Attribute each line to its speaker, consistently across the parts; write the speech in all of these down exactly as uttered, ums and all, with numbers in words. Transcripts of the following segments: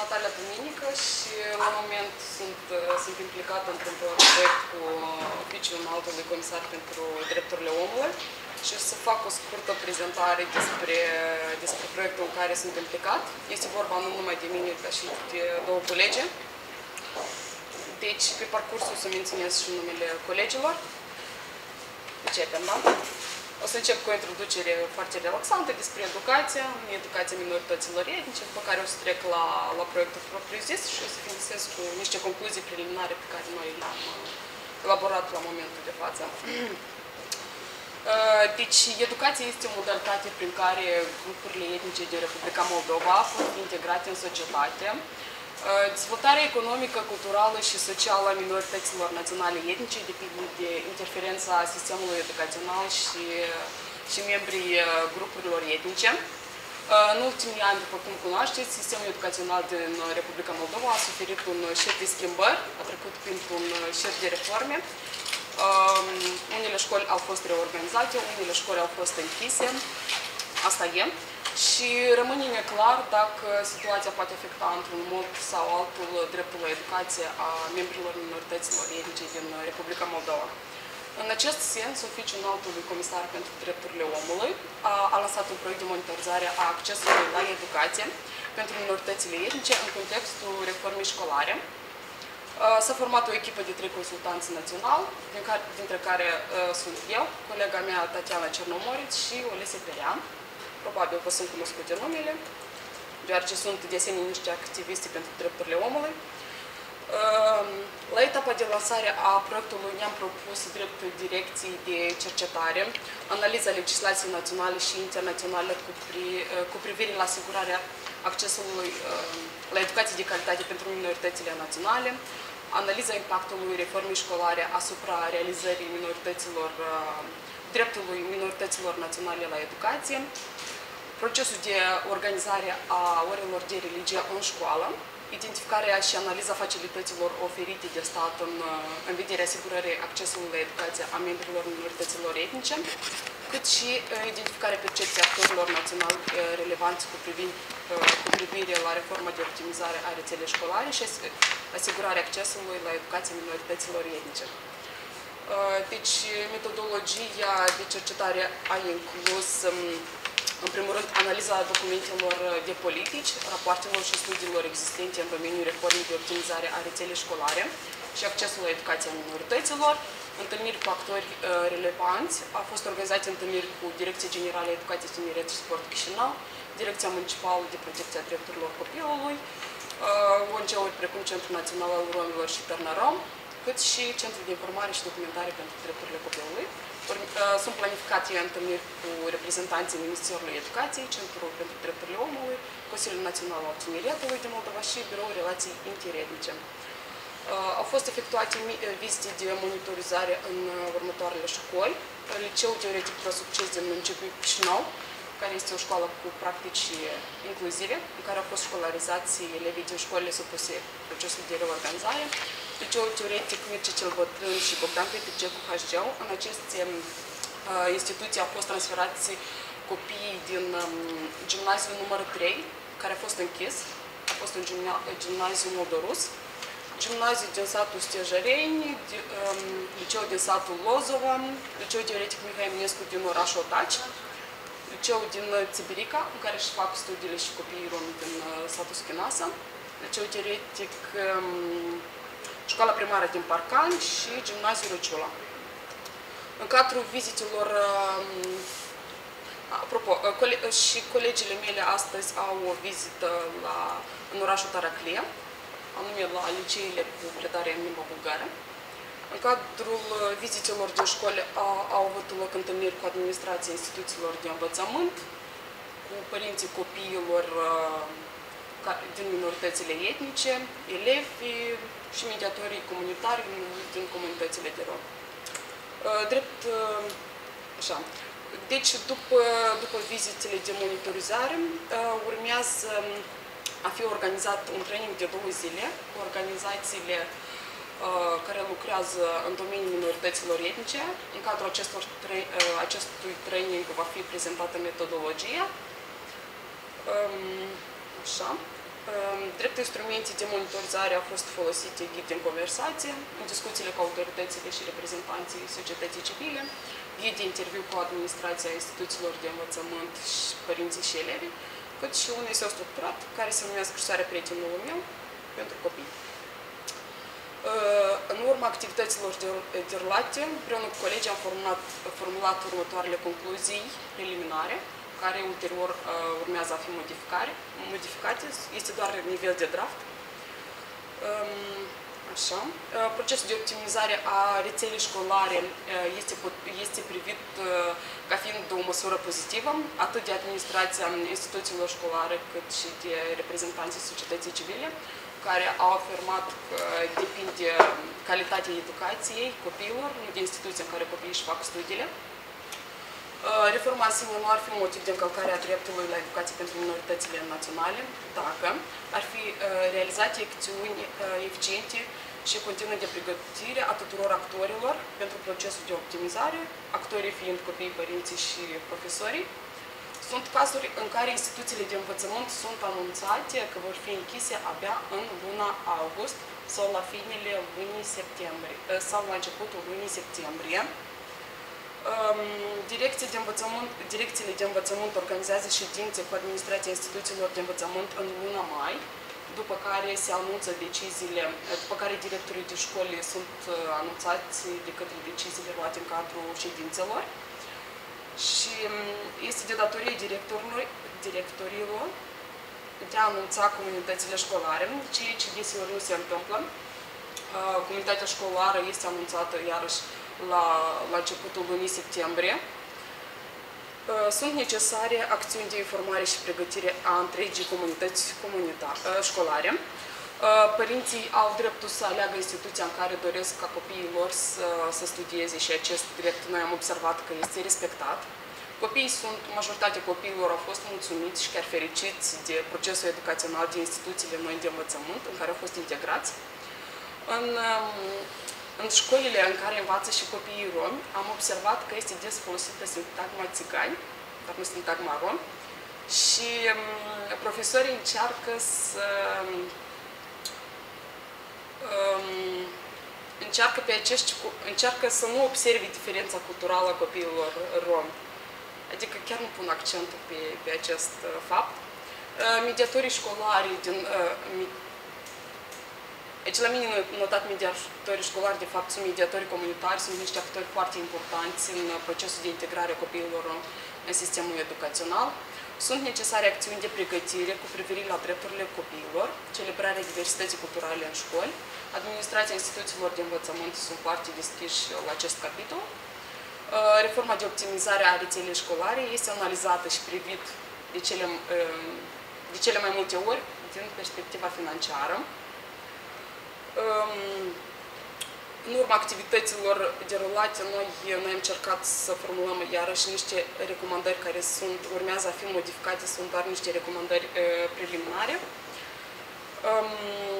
Speaker 1: Natalia Duminică și la moment sunt, sunt implicată într-un proiect cu Oficiul Înaltului Comisar pentru Drepturile Omului și să fac o scurtă prezentare despre, despre proiectul în care sunt implicat. Este vorba nu numai de mine, dar și de două colegi. Deci, pe parcursul o să menționez și numele colegilor. Începem, da? O să încep cu o introducere foarte relaxantă despre educația, educația minorităților etnice, după care o să trec la, la proiectul propriu-zis și o să finisez cu niște concluzii preliminare pe care noi le-am elaborat la momentul de față. Deci, educația este o modalitate prin care grupurile etnice din Republica Moldova pot fi integrate în societate. Dezvoltarea economică, culturală și socială a minorităților naționale etnice depinde de interferența sistemului educațional și, și membrii grupurilor etnice. În ultimii ani, după cum cunoașteți, sistemul educațional din Republica Moldova a suferit un șir de schimbări, a trecut printr-un șir de reforme. Unele școli au fost reorganizate, unele școli au fost închise, asta e. Și rămâne neclar dacă situația poate afecta într-un mod sau altul dreptul la educație a membrilor minorităților etnice din Republica Moldova. În acest sens, Oficiul Înaltului Comisar pentru Drepturile Omului a, a lansat un proiect de monitorizare a accesului la educație pentru minoritățile etnice în contextul reformei școlare. S-a format o echipă de trei consultanți naționali, dintre care uh, sunt eu, colega mea Tatiana Cernomoriț și Olese Perean. Probabil că sunt cunoscute numele, deoarece sunt de asemenea niște activiști pentru drepturile omului. La etapa de lansare a proiectului ne-am propus drept direcții de cercetare, analiza legislației naționale și internaționale cu, pri, cu privire la asigurarea accesului la educație de calitate pentru minoritățile naționale, analiza impactului reformei școlare asupra realizării minorităților, dreptului minorităților naționale la educație, procesul de organizare a orelor de religie în școală, identificarea și analiza facilităților oferite de stat în, în vederea asigurării accesului la educație a membrilor minorităților etnice, cât și identificarea percepției actorilor naționali relevanți cu, privind, cu privire la reforma de optimizare a rețelei școlare și asigurarea accesului la educație minorităților etnice. Deci, metodologia de cercetare a inclus, în primul rând, analiza documentelor de politici, rapoartelor și studiilor existente în domeniul reformei de optimizare a rețelei școlare și accesul la educația minorităților, întâlniri cu actori relevanți, au fost organizate întâlniri cu Direcția Generală Educație, Tineret și Sport Chișinău, Direcția Municipală de Protecție a Drepturilor Copilului, O N G-uri precum Centrul Național al Romilor și Tărnărom, cât și Centrul de Informare și Documentare pentru Drepturile Copilului. Sunt planificate întâlniri cu reprezentanții Ministerului Educației, Centrul pentru Drepturile Omului, Consiliul Național al Tineretului din Moldova și Biroul Relații Interetnice. Au fost efectuate vizite de monitorizare în următoarele școli. Liceul Teoretic Pro Succes din municipiul Chișinău, care este o școală cu practici inclusive, în care au fost școlarizați elevii din școlile supuse procesului de reorganizare. Liceul Teoretic Mircea cel Bătrân și Bogdan Petrice cu H G-ul. În aceste uh, instituții au fost transferați copiii din um, gimnaziul numărul trei, care a fost închis, a fost un gimnaziu moldorus, gimnaziul din satul Stejăreni, um, liceul din satul Lozova, liceul Teoretic Mihai Eminescu din orașul Otaci, liceul din Țibirica, în care își fac studiile și copiii romi din uh, satul Schinasa, liceul Teoretic um, Școala primară din Parcan și Gimnaziul Răciula. În cadrul vizitelor, apropo, și colegile mele astăzi au o vizită la, în orașul Taraclie, anume la liceile cu predare în limba bulgară. În cadrul vizitelor din școli au avut loc întâlniri cu administrația instituțiilor de învățământ, cu părinții copiilor din minoritățile etnice, elevi și mediatorii comunitari din comunitățile de rom. Drept, așa. Deci, după, după vizitele de monitorizare, urmează a fi organizat un training de două zile cu organizațiile care lucrează în domeniul minorităților etnice. În cadrul acestor, acestui training va fi prezentată metodologia. Așa. Drept drept instrumente de monitorizare au fost folosite ghid în conversație, în discuțiile cu autoritățile și reprezentanții societății civile, ghid de interviu cu administrația instituțiilor de învățământ și părinții și elevi, cât și un eseu structurat care se numea Scrisoarea prietenului meu pentru copii. În urma activităților derulate, împreună cu colegii am formulat, formulat următoarele concluzii preliminare, care ulterior urmează a fi modificate, este doar nivel de draft. Așa. Procesul de optimizare a rețelei școlare este, este privit ca fiind o măsură pozitivă, atât de administrația instituțiilor școlare, cât și de reprezentanții societății civile, care au afirmat că depinde calitatea educației copiilor, nu de instituția în care copiii își fac studiile. Reforma în sine nu ar fi un motiv de încălcare a dreptului la educație pentru minoritățile naționale, dacă ar fi realizate acțiuni eficiente și continue de pregătire a tuturor actorilor pentru procesul de optimizare, actorii fiind copiii, părinții și profesorii. Sunt cazuri în care instituțiile de învățământ sunt anunțate că vor fi închise abia în luna august sau la finele lunii septembrie sau la începutul lunii septembrie. Direcții de învățământ, direcțiile de învățământ organizează ședințe cu administrația instituțiilor de învățământ în luna mai, după care se anunță deciziile, după care directorii de școli sunt anunțați de către deciziile luate în cadrul ședințelor. Și este de datorie directorilor de a anunța comunitățile școlare, ceea ce deseori nu se întâmplă. Comunitatea școlară este anunțată iarăși la, la începutul lunii septembrie. Sunt necesare acțiuni de informare și pregătire a întregii comunități școlare. Părinții au dreptul să aleagă instituția în care doresc ca copiii lor să, să studieze și acest drept noi am observat că este respectat. Copiii sunt, majoritatea copiilor au fost mulțumiți și chiar fericiți de procesul educațional de instituțiile noi de învățământ în care au fost integrați. În, în școlile în care învață și copiii romi am observat că este des folosită sintagma țigani, dar nu sintagma rom, și profesorii încearcă să Um, încearcă, pe acești, încearcă să nu observe diferența culturală a copiilor romi. Adică chiar nu pun accentul pe, pe acest uh, fapt. Uh, mediatorii școlari din... Uh, deci la mine notat mediatorii școlari, de fapt, sunt mediatorii comunitari, sunt niște actori foarte importanți în procesul de integrare a copiilor în sistemul educațional. Sunt necesare acțiuni de pregătire cu privire la drepturile copiilor, celebrarea diversității culturale în școli. Administrația instituțiilor de învățământ sunt foarte deschiși la acest capitol. Reforma de optimizare a rețelei școlare este analizată și privit de cele, de cele mai multe ori din perspectiva financiară. În urma activităților derulate, noi, noi am încercat să formulăm iarăși niște recomandări care sunt, urmează a fi modificate, sunt doar niște recomandări uh, preliminare. Um,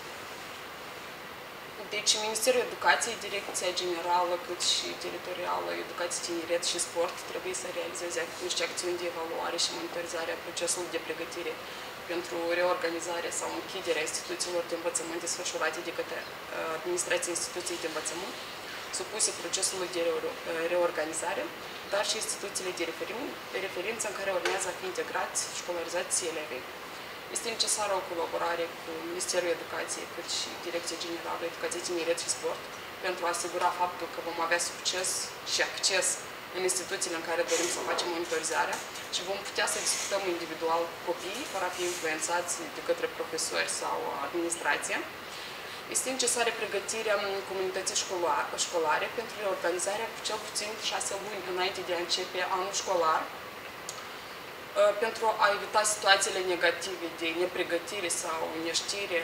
Speaker 1: deci, Ministerul Educației, Direcția Generală, cât și Teritorială, Educație, Tineret și Sport trebuie să realizeze niște acțiuni de evaluare și monitorizare a procesului de pregătire pentru reorganizare sau închiderea instituțiilor de învățământ desfășurate de către administrația instituției de învățământ, supuse procesului de reorganizare, dar și instituțiile de referință în care urmează a fi integrați, școlarizați elevii. Este necesară o colaborare cu Ministerul Educației, cât și Direcția Generală Educație, Tineret și Sport, pentru a asigura faptul că vom avea succes și acces în instituțiile în care dorim să facem monitorizarea și vom putea să discutăm individual cu copiii, fără a fi influențați de către profesori sau administrație. Este necesară pregătirea comunității școlare pentru reorganizarea cu cel puțin șase luni înainte de a începe anul școlar, pentru a evita situațiile negative de nepregătire sau neștire,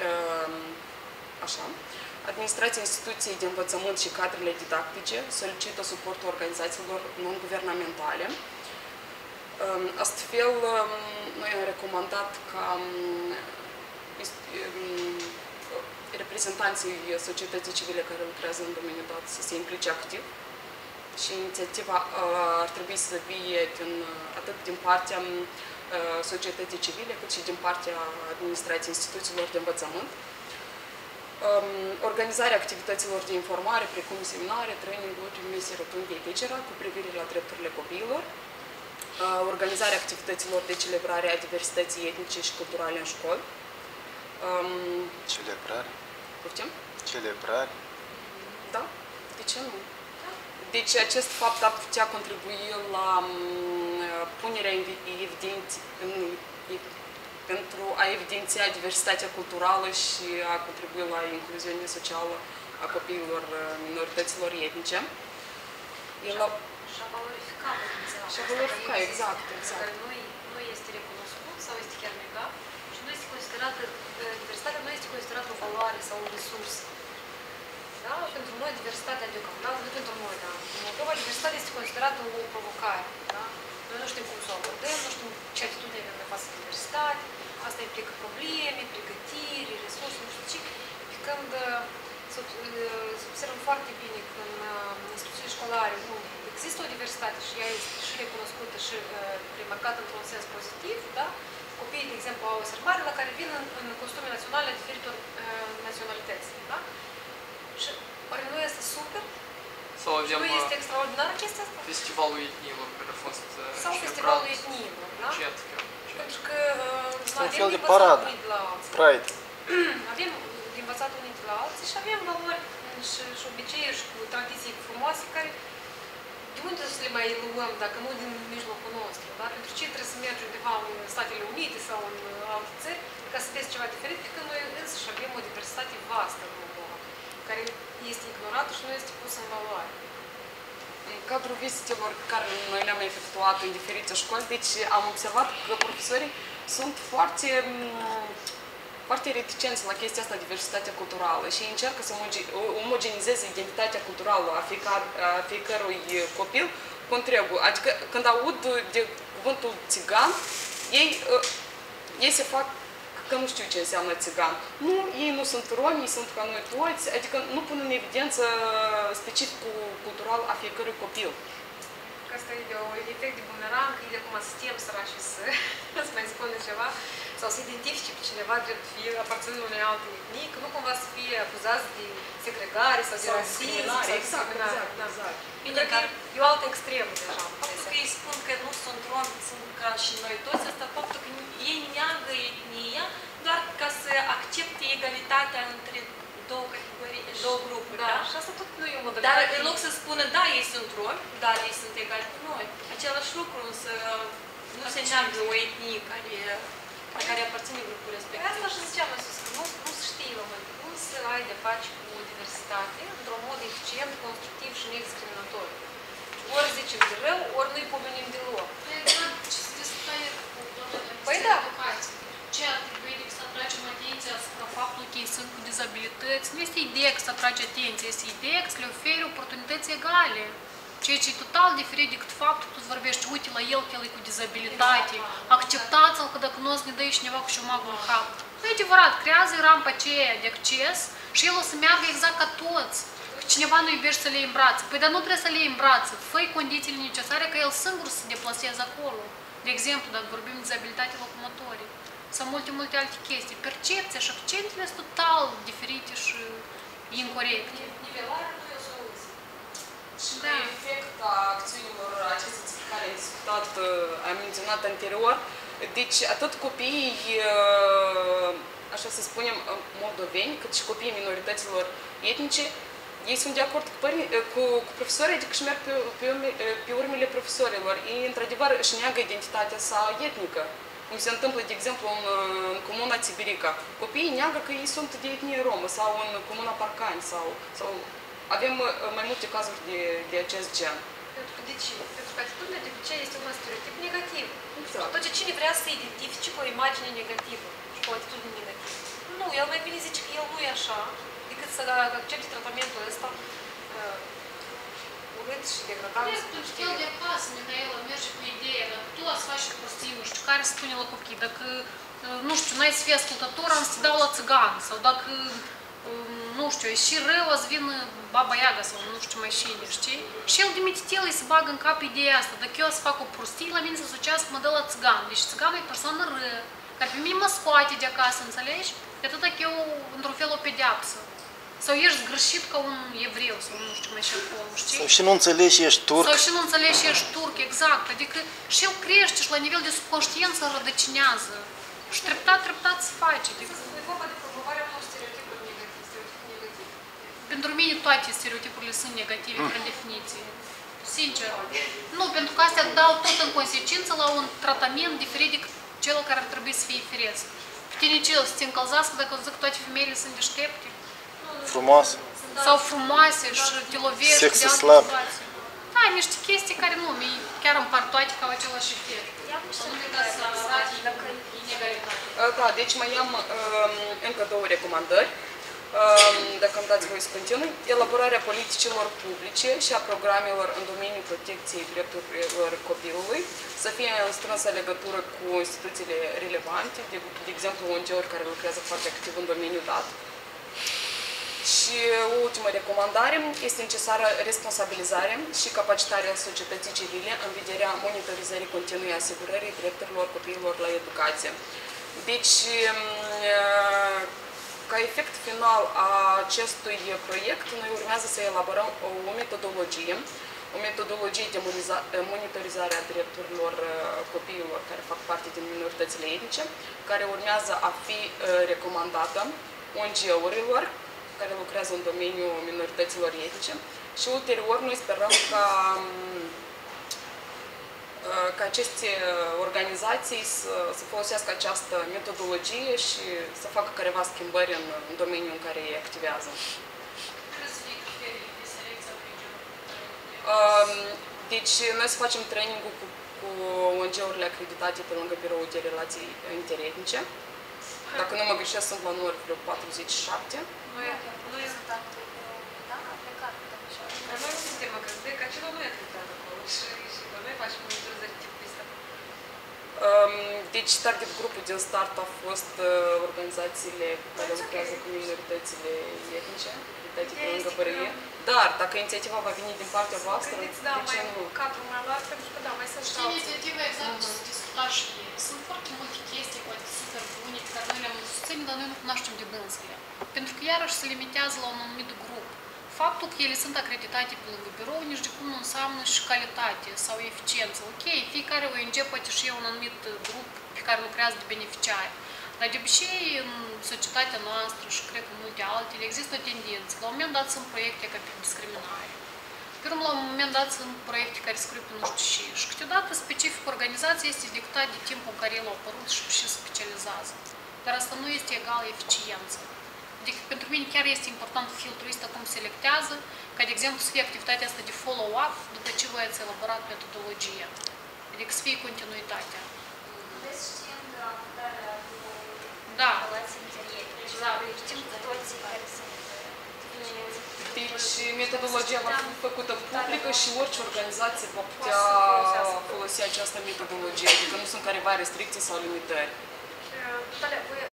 Speaker 1: așa. Administrația instituției de învățământ și cadrele didactice solicită suportul organizațiilor non-guvernamentale. Astfel, noi am recomandat ca reprezentanții societății civile care lucrează în domeniul dat să se implice activ și inițiativa ar trebui să fie din, atât din partea societății civile, cât și din partea administrației instituțiilor de învățământ. Organizarea activităților de informare, precum seminare, training-uri, mesii rotunde, et cetera, cu privire la drepturile copiilor. Organizarea activităților de celebrare a diversității etnice și culturale în școli.
Speaker 2: Celebrare?
Speaker 1: Poftim?
Speaker 2: Celebrare?
Speaker 1: Da, de ce nu? Deci acest fapt ar putea contribui la punerea în evidență, pentru a evidenția diversitatea culturală și a contribui la incluziunea socială a copiilor minorităților etnice. El a...
Speaker 3: Și a valorifica potențialul.
Speaker 1: Și a valorifica, exact, exact.
Speaker 3: Care nu, nu este recunoscut sau este chiar negat și nu este considerată, diversitatea nu este considerată o valoare sau o resursă. Da? Pentru noi diversitatea deocamdată, nu pentru noi, dar în Moldova diversitatea este considerată o provocare. Da? Noi nu știm cum să o abordăm, nu știm ce atitudine avem în față de diversitate, asta implică probleme, pregătiri, resurse, nu știu ce, pe când să observăm foarte bine că în instituții școlare unde există o diversitate și ea este și recunoscută și remarcată într-un sens pozitiv, da? Copiii, de exemplu, au o sărbare la care vin în, în costume naționale a diferitor uh, naționalități. Da? Și oare nu este super?
Speaker 4: Sau avem
Speaker 3: nu este extraordinar chestia asta?
Speaker 4: Festivalul etniilor care a fost
Speaker 3: sau festivalul etniilor, da?
Speaker 4: Cet,
Speaker 3: pentru că uh,
Speaker 2: un
Speaker 3: avem
Speaker 2: fel
Speaker 3: de
Speaker 2: de paradă.
Speaker 3: unii de la alții.
Speaker 2: Pride.
Speaker 3: Avem de învățat unii de la alții și avem valori și, și obiceiuri și tradiții frumoase care de unde să le mai luăm dacă nu din mijlocul nostru, da? Pentru ce trebuie să mergi undeva în Statele Unite sau în alte țări ca să vezi ceva diferit, pentru că noi însăși avem o diversitate vastă în Moldova, care este ignorată și nu este pusă în valoare.
Speaker 1: În cadrul vizitelor pe care noi le-am efectuat în diferite școli, deci am observat că profesorii sunt foarte, foarte reticenți la chestia asta, diversitatea culturală, și încearcă să omogenizeze identitatea culturală a, fiecare, a fiecărui copil cu întregul. Adică când aud de cuvântul țigan, ei, ei se fac că nu știu ce înseamnă țigan. Nu, ei nu sunt romi, ei sunt ca noi toți, adică nu pun în evidență specificul cultural a fiecărui copil.
Speaker 3: Că asta e de un efect de bumerang, e de acum suntem sărași să îți mai spună ceva, sau să identifice pe cineva drept fie aparținând unei alte etnii, că nu cumva să fie acuzați de segregare sau de rasism sau de
Speaker 1: exact,
Speaker 3: discriminare.
Speaker 1: exact,
Speaker 3: Da.
Speaker 1: exact.
Speaker 3: Bine, că e o altă extremă deja.
Speaker 5: Faptul că ei spun că nu sunt romi, sunt ca și noi toți, asta faptul că ei neagă etnia doar ca să accepte egalitatea între două categorii, două grupuri, da?
Speaker 3: Da, și asta tot nu e o modalitate.
Speaker 5: Dar în loc să spună, da, ei sunt romi, dar ei sunt egali cu noi. Același lucru, însă nu se neagă o etnie care, la care aparține grupul respectiv.
Speaker 3: Asta și ziceam mai sus, că nu, nu se știe la moment cum să ai de face cu diversitate într-un mod eficient, constructiv și nediscriminatoriu. Ori zicem de rău, ori nu-i pomenim deloc.
Speaker 6: Ce se discută cu doamna
Speaker 3: Păi da.
Speaker 6: educație. Ce ar trebui să atragem atenția asupra faptului că ei sunt cu dizabilități? Nu este ideea că să atrage atenție, este ideea că să le oferi oportunități egale. Ceea ce e total diferit decât faptul că tu vorbești, uite la el că el e cu dizabilitate, acceptați-l că dacă nu o să ne dă cineva cu șomagul în cap. Nu e adevărat, creează rampa aceea de acces și el o să meargă exact ca toți. Cineva nu iubește să le iei în brațe. Păi dar nu trebuie să le iei în brațe. Fă-i condițiile necesare ca el singur să se deplaseze acolo. De exemplu, dacă vorbim de dizabilitate locomotorii sau multe, multe alte chestii. Percepția și accentele sunt total diferite și incorecte.
Speaker 3: Nivelarea nu e o soluție.
Speaker 1: Și ca efect a acțiunilor acestea pe care am discutat, am menționat anterior, deci atât copiii, așa să spunem, moldoveni, cât și copiii minorităților etnice, ei sunt de acord cu, cu, cu profesorii, adică își merg pe, pe, pe urmele profesorilor. Ei, într-adevăr, își neagă identitatea sa etnică. Cum se întâmplă, de exemplu, în, în comuna Tiberica. Copiii neagă că ei sunt de etnie romă sau în comuna Parcani. Sau, sau avem mai multe cazuri de, de acest gen.
Speaker 3: Pentru că de ce? Pentru că atitudinea de obicei este un stereotip negativ.
Speaker 1: Exact.
Speaker 3: Tot ce cine vrea să identifice cu o imagine negativă și cu o atitudine negativă. Nu, el mai bine zice că el nu e așa, decât să accepte tratamentul ăsta uh, urât și degradant.
Speaker 6: Pentru că el de acasă, Mihaela, merge cu ideea, dacă tu ați face prostii, nu știu, care spune la copii, dacă, nu știu, n-ai să fii ascultător, am să te dau la țigan, sau dacă, nu știu, e și rău, azi vin Baba Yaga sau nu știu mai cine, știi? Și el de mititel îi se bagă în cap ideea asta, dacă eu o să fac o prostie, la mine să asociază mă dă la țigan. Deci țiganul e persoană rău, care pe mine mă scoate de acasă, înțelegi? De atât că eu, într-un fel, o pedeapsă. Sau ești zgârșit ca un evreu, sau nu știu mai și acolo, știi?
Speaker 2: Sau și nu înțelegi și ești turc.
Speaker 6: Sau și nu înțelegi și ești turc, exact. Adică și el crește și la nivel de subconștiență rădăcinează. Și treptat, treptat se face. Adică,
Speaker 3: E vorba de promovarea unor stereotipuri negative. stereotipuri negative.
Speaker 6: pentru mine toate stereotipurile sunt negative, prin definiție. Sincer. Nu, pentru că astea dau tot în consecință la un tratament diferit decât cel care ar trebui să fie firesc. Pe tine ce, să te încălzească dacă zic că toate femeile sunt deștepte?
Speaker 2: Frumoasă.
Speaker 6: Sau frumoase și te lovești
Speaker 2: Sexy
Speaker 6: de alte
Speaker 2: slab.
Speaker 6: situații. Da, niște chestii care nu, mi chiar împar toate ca același efect. Să nu uitați să arătați inegalitate.
Speaker 1: Da, deci mai am um, încă două recomandări. Um, dacă îmi dați voi să continui, elaborarea politicilor publice și a programelor în domeniul protecției drepturilor copilului să fie în strânsă legătură cu instituțiile relevante, de, de exemplu O N G-uri care lucrează foarte activ în domeniul dat. Și o ultimă recomandare, este necesară responsabilizarea și capacitarea societății civile în vederea monitorizării continue a asigurării drepturilor copiilor la educație. Deci, ca efect final a acestui proiect, noi urmează să elaborăm o metodologie, o metodologie de monitorizare a drepturilor copiilor care fac parte din minoritățile etnice, care urmează a fi recomandată O N G-urilor care lucrează în domeniul minorităților etnice și ulterior noi sperăm ca, ca aceste organizații să, să folosească această metodologie și să facă careva schimbări în, în domeniul în care ei activează. Deci noi să facem training-ul cu, cu O N G-urile acreditate pe lângă Biroul de Relații Interetnice. Dacă nu mă greșesc, sunt la număr vreo patruzeci și șapte.
Speaker 3: Noi, noi sunt da, a plecat de așa. Dar noi nu suntem acreditați, că acela nu e acreditat acolo și, și noi facem monitorizări tipul ăsta.
Speaker 1: Deci, target grupul din start a fost organizațiile care lucrează cu minoritățile etnice, acreditate pe lângă B R I. Dar, dacă inițiativa va veni din partea voastră,
Speaker 3: Gândiți, da,
Speaker 1: de ce
Speaker 3: mai
Speaker 1: nu?
Speaker 3: cadrul mai luat, pentru că da, mai sunt
Speaker 6: Știi, inițiativa exact să discuta și ei. Sunt foarte multe chestii, poate super bune, pe care noi le-am susținut, dar noi nu cunoaștem de dânsele. Pentru că iarăși se limitează la un anumit grup. Faptul că ele sunt acreditate pe lângă birou nici de cum nu înseamnă și calitate sau eficiență. Ok, fiecare O N G poate și un anumit grup pe care lucrează de beneficiari. Dar de obicei, în societatea noastră și cred că în multe altele, există o tendință. La un moment dat sunt proiecte ca pe discriminare. Pe urmă, la un moment dat sunt proiecte care scriu pe nu știu ce. Și câteodată specificul organizației este dictat de timpul în care el a apărut și și specializează. Dar asta nu este egal eficiență. Adică pentru mine chiar este important filtrul ăsta cum selectează, ca de exemplu să fie activitatea asta de follow-up după ce voi ați elaborat metodologia. Adică să fie continuitatea.
Speaker 7: Veți știind abordarea cu
Speaker 6: Da.
Speaker 7: relații interetnice,
Speaker 6: Exact.
Speaker 7: știm cu toții care sunt
Speaker 1: Deci, metodologia va fi făcută publică și orice organizație va putea folosi această metodologie, adică nu sunt careva restricții sau limitări.
Speaker 3: Natalia, voi